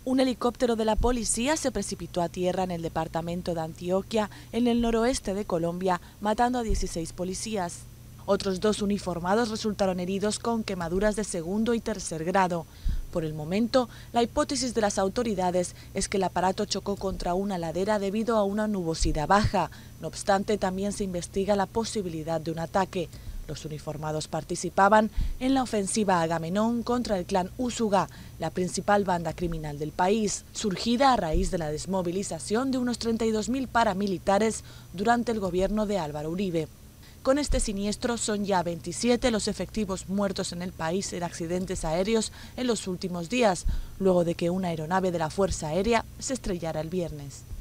Un helicóptero de la policía se precipitó a tierra en el departamento de Antioquia, en el noroeste de Colombia, matando a 16 policías. Otros 2 uniformados resultaron heridos con quemaduras de segundo y tercer grado. Por el momento, la hipótesis de las autoridades es que el aparato chocó contra una ladera debido a una nubosidad baja. No obstante, también se investiga la posibilidad de un ataque. Los uniformados participaban en la ofensiva Agamenón contra el clan Usuga, la principal banda criminal del país, surgida a raíz de la desmovilización de unos 32.000 paramilitares durante el gobierno de Álvaro Uribe. Con este siniestro son ya 27 los efectivos muertos en el país en accidentes aéreos en los últimos días, luego de que una aeronave de la Fuerza Aérea se estrellara el viernes.